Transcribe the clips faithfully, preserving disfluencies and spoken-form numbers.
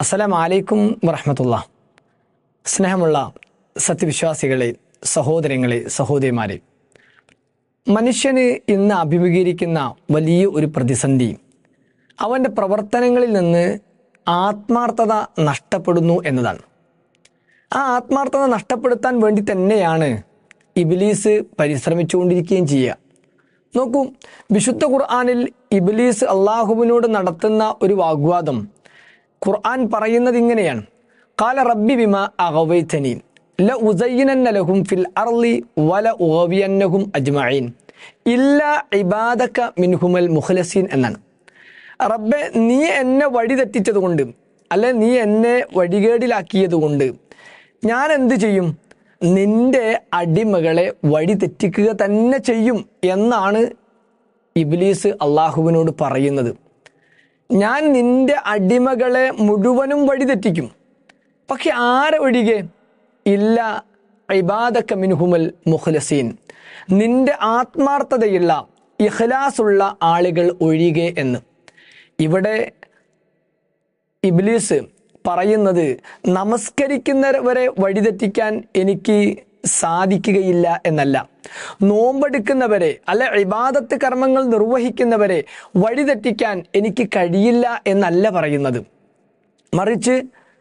അസ്സലാമു അലൈക്കും വറഹ്മത്തുള്ളാഹി. സ്നേഹമുള്ള സത്യവിശ്വാസികളെ, സഹോദരങ്ങളെ, സഹോദരിമാരെ, മനുഷ്യന് ഇന്ന് അഭിമുഖീകരിക്കുന്ന വലിയ ഒരു പ്രതിസന്ധി അവൻ്റെ പ്രവർത്തനങ്ങളിൽ നിന്ന് ആത്മാർത്ഥത നഷ്ടപ്പെടുന്നു എന്നതാണ്. ആ ആത്മാർത്ഥത നഷ്ടപ്പെടുത്താൻ വേണ്ടി തന്നെയാണ് ഇബ്ലീസ് പരിശ്രമിച്ചുകൊണ്ടിരിക്കുകയും ചെയ്യുക. നോക്കൂ, വിശുദ്ധ ഖുർആനിൽ ഇബ്ലീസ് അള്ളാഹുവിനോട് നടത്തുന്ന ഒരു വാഗ്വാദം ഖുർആൻ പറയുന്നത് ഇങ്ങനെയാണ്: ഖാല റബ്ബി ബിമാ അഗവൈതനി ലഉസയ്യിനന്ന ലഹും ഫിൽ അർളി വല ഉഗവിയന്നഹും അജ്മഈൻ ഇല്ലാ ഇബാദക മിൻഹുൽ മുഖ്ലസീൻ എന്നാണ്. റബ്ബെ, നീ എന്നെ വഴി തെറ്റിച്ചതുകൊണ്ട്, അല്ലെ നീ എന്നെ വഴികേടിലാക്കിയത് കൊണ്ട് ഞാൻ എന്ത് ചെയ്യും? നിന്റെ അടിമകളെ വഴി തെറ്റിക്കുക തന്നെ ചെയ്യും എന്നാണ് ഇബ്ലീസ് അള്ളാഹുവിനോട് പറയുന്നത്. ഞാൻ നിന്റെ അടിമകളെ മുഴുവനും വഴി തെറ്റിക്കും. പക്ഷെ ആരെ ഒഴികെ? ഇല്ല ഇബാദക മിൻഹുൽ മുഖ്ലസീൻ, നിന്റെ ആത്മാർത്ഥതയുള്ള ഇഖ്ലാസുള്ള ആളുകൾ ഒഴികെ എന്ന്. ഇവിടെ ഇബ്ലീസ് പറയുന്നത് നമസ്കരിക്കുന്നവരെ വഴിതെറ്റിക്കാൻ എനിക്ക് സാധിക്കുകയില്ല എന്നല്ല, നോമ്പെടുക്കുന്നവരെ അല്ലെ ഇബാദത്ത് കർമ്മങ്ങൾ നിർവഹിക്കുന്നവരെ വഴിതെറ്റിക്കാൻ എനിക്ക് കഴിയില്ല എന്നല്ല പറയുന്നത്. മറിച്ച്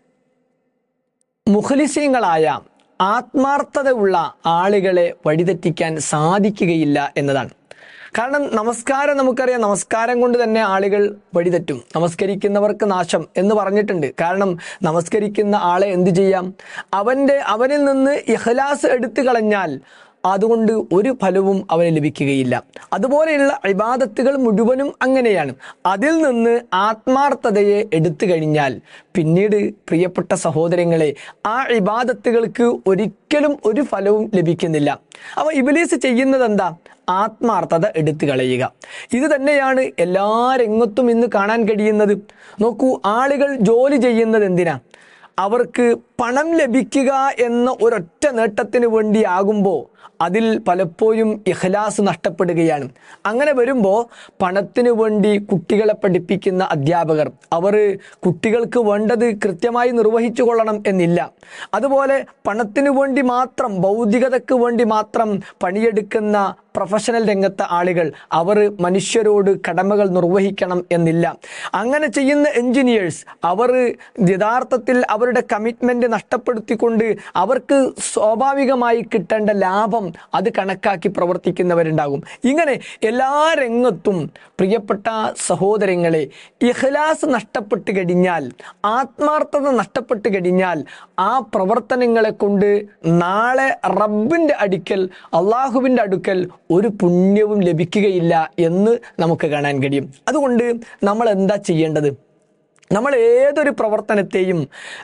മുഖ്ലിസീങ്ങളായ ആത്മാർത്ഥതയുള്ള ആളുകളെ വഴിതെറ്റിക്കാൻ സാധിക്കുകയില്ല എന്നതാണ്. കാരണം നമസ്കാരം നമുക്കറിയാം, നമസ്കാരം കൊണ്ട് തന്നെ ആളുകൾ വഴിതെറ്റും. നമസ്കരിക്കുന്നവർക്ക് നാശം എന്ന് പറഞ്ഞിട്ടുണ്ട്. കാരണം നമസ്കരിക്കുന്ന ആളെ എന്തു ചെയ്യാം? അവൻ്റെ അവനിൽ നിന്ന് ഇഖ്ലാസ് എടുത്തു കളഞ്ഞാൽ അതുകൊണ്ട് ഒരു ഫലവും അവന് ലഭിക്കുകയില്ല. അതുപോലെയുള്ള ഇബാദത്തുകൾ മുഴുവനും അങ്ങനെയാണ്. അതിൽ നിന്ന് ആത്മാർത്ഥതയെ എടുത്തു കഴിഞ്ഞാൽ പിന്നീട് പ്രിയപ്പെട്ട സഹോദരങ്ങളെ, ആ ഇബാദത്തുകൾക്ക് ഒരിക്കലും ഒരു ഫലവും ലഭിക്കുന്നില്ല. അപ്പോൾ ഇബ്ലീസ് ചെയ്യുന്നത് എന്താ? ആത്മാർത്ഥത എടുത്തു കളയുക. ഇത് തന്നെയാണ് എല്ലാ രംഗത്തും ഇന്ന് കാണാൻ കഴിയുന്നത്. നോക്കൂ, ആളുകൾ ജോലി ചെയ്യുന്നത് എന്തിനാ? അവർക്ക് പണം ലഭിക്കുക എന്ന ഒരൊറ്റ നേട്ടത്തിന് വേണ്ടിയാകുമ്പോൾ അതിൽ പലപ്പോഴും ഇഖ്ലാസ് നഷ്ടപ്പെടുകയാണ്. അങ്ങനെ വരുമ്പോൾ പണത്തിനു വേണ്ടി കുട്ടികളെ പഠിപ്പിക്കുന്ന അധ്യാപകർ അവർ കുട്ടികൾക്ക് വേണ്ടത് കൃത്യമായി നിർവഹിച്ചു കൊള്ളണം എന്നില്ല. അതുപോലെ പണത്തിനു വേണ്ടി മാത്രം, ഭൗതികതയ്ക്ക് വേണ്ടി മാത്രം പണിയെടുക്കുന്ന പ്രൊഫഷണൽ രംഗത്തെ ആളുകൾ അവർ മനുഷ്യരോട് കടമകൾ നിർവഹിക്കണം എന്നില്ല. അങ്ങനെ ചെയ്യുന്ന എൻജിനീയേഴ്സ് അവർ യഥാർത്ഥത്തിൽ അവരുടെ കമ്മിറ്റ്മെൻറ്റ് നഷ്ടപ്പെടുത്തിക്കൊണ്ട് അവർക്ക് സ്വാഭാവികമായി കിട്ടേണ്ട ലാഭം അത് കണക്കാക്കി പ്രവർത്തിക്കുന്നവരുണ്ടാകും. ഇങ്ങനെ എല്ലാ രംഗത്തും പ്രിയപ്പെട്ട സഹോദരങ്ങളെ, ഇഖ്ലാസ് നഷ്ടപ്പെട്ട് കഴിഞ്ഞാൽ, ആത്മാർത്ഥത നഷ്ടപ്പെട്ട് കഴിഞ്ഞാൽ ആ പ്രവർത്തനങ്ങളെ കൊണ്ട് നാളെ റബ്ബിൻ്റെ അടുക്കൽ, അള്ളാഹുവിൻ്റെ അടുക്കൽ ഒരു പുണ്യവും ലഭിക്കുകയില്ല എന്ന് നമുക്ക് കാണാൻ കഴിയും. അതുകൊണ്ട് നമ്മൾ എന്താ ചെയ്യേണ്ടത്? നമ്മൾ ഏതൊരു പ്രവർത്തനത്തെയും,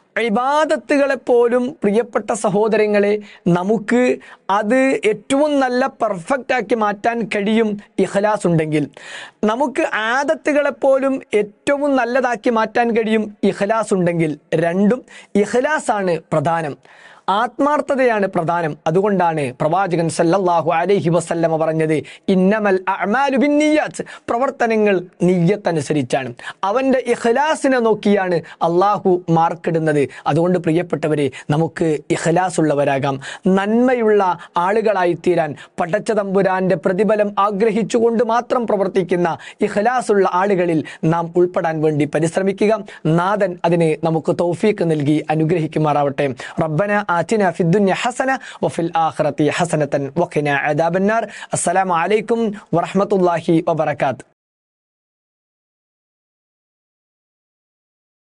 ഇബാദത്തുകളെപ്പോലും പ്രിയപ്പെട്ട സഹോദരങ്ങളെ, നമുക്ക് അത് ഏറ്റവും നല്ല പെർഫെക്റ്റ് ആക്കി മാറ്റാൻ കഴിയും ഇഖ്ലാസ് ഉണ്ടെങ്കിൽ. നമുക്ക് ആദത്തുകളെപ്പോലും ഏറ്റവും നല്ലതാക്കി മാറ്റാൻ കഴിയും ഇഖ്ലാസ് ഉണ്ടെങ്കിൽ. രണ്ടും ഇഖ്ലാസാണ് പ്രധാനം, ആത്മാർത്ഥതയാണ് പ്രധാനം. അതുകൊണ്ടാണ് പ്രവാചകൻ സല്ലല്ലാഹു അലൈഹി വസല്ലമ പറഞ്ഞത്, ഇന്നമൽ അഅ്മാലു ബിന്നിയ്യാത്ത്, പ്രവർത്തനങ്ങൾ നിയ്യത്തനുസരിച്ചാണ്. അവൻ്റെ ഇഖ്ലാസിനെ നോക്കിയാണ് അള്ളാഹു മാർക്കിടുന്നത്. അതുകൊണ്ട് പ്രിയപ്പെട്ടവരെ, നമുക്ക് ഇഖ്ലാസ് ഉള്ളവരാകാം, നന്മയുള്ള ആളുകളായി തീരാൻ, പടച്ച തമ്പുരാന്റെ പ്രതിഫലം ആഗ്രഹിച്ചുകൊണ്ട് മാത്രം പ്രവർത്തിക്കുന്ന ഇഖ്ലാസുള്ള ആളുകളിൽ നാം ഉൾപ്പെടാൻ വേണ്ടി പരിശ്രമിക്കുക. നാഥൻ അതിന് നമുക്ക് തൗഫീഖ് നൽകി അനുഗ്രഹിക്കുമാറാവട്ടെ. റബ്ബന ആതിനാ ഫിദ്ദുനിയ ഹസന വഫിൽ ആഖിറതി ഹസനതൻ വഖിനാ അദാബന്നാർ. അസ്സലാമു അലൈക്കും വറഹ്മത്തുള്ളാഹി വബറകാതുഹു.